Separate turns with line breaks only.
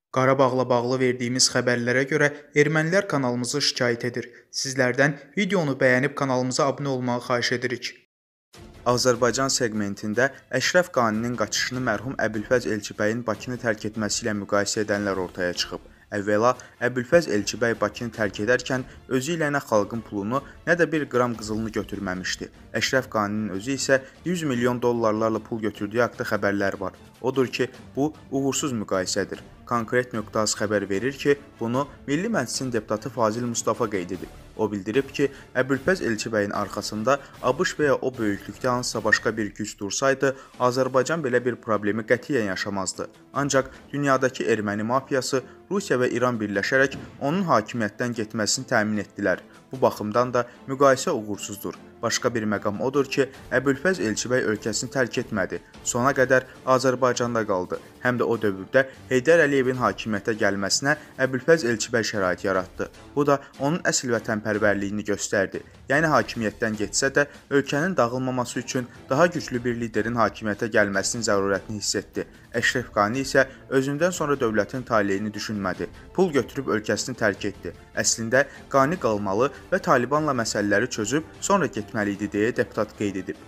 Qarabağla bağlı verdiyimiz xəbərlərə görə ermənilər kanalımızı şikayət edir. Sizlərdən videonu bəyənib kanalımıza abunə olmağı xahiş edirik. Azərbaycan seqmentində Əşrəf Qaninin qaçışını mərhum Əbülfəz Elçibəyin Bakını tərk etməsi ilə müqayisə edənlər ortaya çıxıb. Əvvəla, Əbülfəz Elçibəy Bakını tərk edərkən özü ilə nə xalqın pulunu, nə də bir qram qızılını götürməmişdi. Əşrəf Qaninin özü isə 100 milyon dollarlarla pul götürdüyü haqda xəbərlər var. Odur ki, bu uğursuz müqayisədir. Konkret.az xəbər verir ki, bunu Milli Məclisin deputatı Fazil Mustafa qeyd edib. O bildirib ki, Əbülfəz Elçibəyin arxasında ABŞ və ya o böyüklükdə hansısa başqa bir güc dursaydı, Azərbaycan belə bir problemi qətiyyən yaşamazdı. Ancaq dünyadakı erməni mafiyası Rusiya və İran birləşərək onun hakimiyyətdən getməsini təmin etdilər. Bu baxımdan da müqayisə uğursuzdur. Başqa bir məqam odur ki, Əbülfəz Elçibəy ölkəsini tərk etmədi. Sona qədər Azərbaycanda qaldı. Həm də o dövrdə Heydər Əliyevin hakimiyyətə gəlməsinə Əbülfəz Elçibəy şərait yaratdı. Bu da onun əsl vətənpərvərliyini göstərdi. Yəni hakimiyyətdən getsə də ölkənin dağılmaması üçün daha güclü bir liderin hakimiyyətə gəlməsinin zərurətini hiss etdi. Əşrəf Qani isə özündən sonra dövlətin taleyini düşünmədi. Pul götürüb ölkəsini tərk etdi. Əslində Qani qalmalı və Talibanla məsələləri çözüb sonra getməli idi deyə deputat qeyd edib.